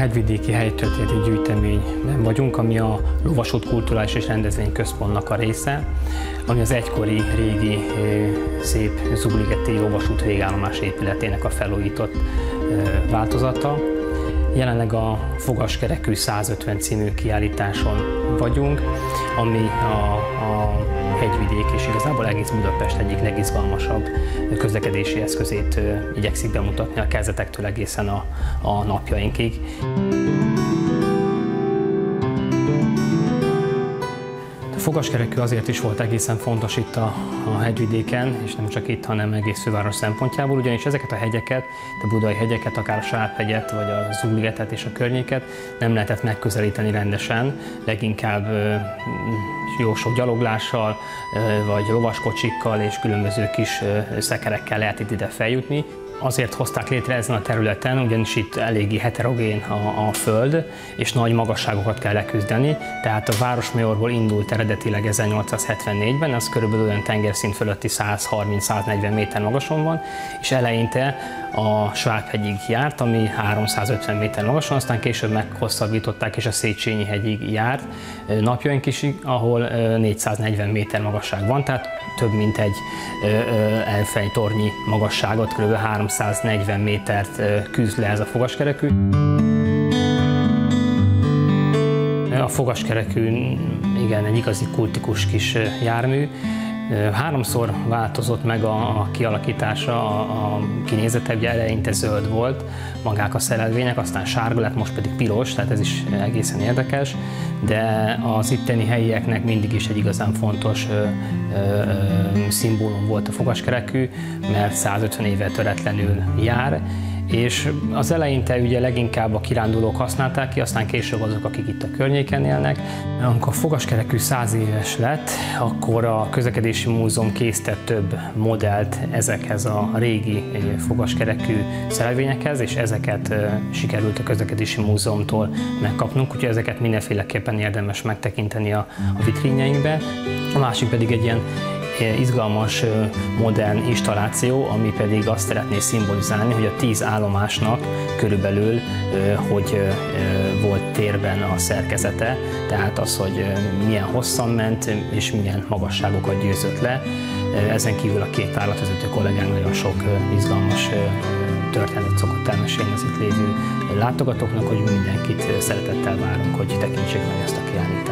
hegyvidéki helytörténeti gyűjteményben vagyunk, ami a Lovasút Kulturális és Rendezvényközpontnak a része, ami az egykori régi szép Zugligeti Lovasút végállomás épületének a felújított változata. Jelenleg a Fogaskerekű 150 című kiállításon vagyunk, ami a hegyvidék és igazából egész Budapest egyik legizgalmasabb közlekedési eszközét igyekszik bemutatni a kezdetektől egészen a napjainkig. A Fogaskerekű azért is volt egészen fontos itt a hegyvidéken, és nem csak itt, hanem egész főváros szempontjából, ugyanis ezeket a hegyeket, a budai hegyeket, akár a Sárphegyet, vagy a Zugligetet és a környéket nem lehetett megközelíteni rendesen, leginkább jó sok gyaloglással, vagy lovaskocsikkal és különböző kis szekerekkel lehet itt ide feljutni. Azért hozták létre ezen a területen, ugyanis itt eléggé heterogén a föld, és nagy magasságokat kell leküzdeni. Tehát a Városmajorból indult eredetileg 1874-ben, az körülbelül olyan tengerszint fölötti 130-140 méter magason van, és eleinte a Sárphegyig járt, ami 350 méter magason, aztán később meghosszabbították, és a Széchenyi hegyig járt napjaink is, ahol 440 méter magasság van, tehát több mint egy elfejtornyi magasságot, kb. 340 métert küzd le ez a Fogaskerekű. A Fogaskerekű igen, egy igazi kultikus kis jármű. Háromszor változott meg a kialakítása, a kinézete, ugye eleinte zöld volt magák a szerelvények, aztán sárga lett, most pedig piros, tehát ez is egészen érdekes, de az itteni helyieknek mindig is egy igazán fontos szimbólum volt a Fogaskerekű, mert 150 éve töretlenül jár, és az eleinte ugye leginkább a kirándulók használták ki, aztán később azok, akik itt a környéken élnek. Amikor a Fogaskerekű 100 éves lett, akkor a Közlekedési Múzeum készített több modellt ezekhez a régi fogaskerekű szerelvényekhez, és ezeket sikerült a Közlekedési Múzeumtól megkapnunk, úgyhogy ezeket mindenféleképpen érdemes megtekinteni a vitrínjeinkbe. A másik pedig egy ilyen izgalmas, modern installáció, ami pedig azt szeretné szimbolizálni, hogy a 10 állomásnak körülbelül hogy volt térben a szerkezete, tehát az, hogy milyen hosszan ment és milyen magasságokat győzött le. Ezen kívül a két állatvezető kollégánk nagyon sok izgalmas történetet szokott elmesélni az itt lévő látogatóknak, hogy mindenkit szeretettel várunk, hogy tekintsék meg ezt a kiállítást.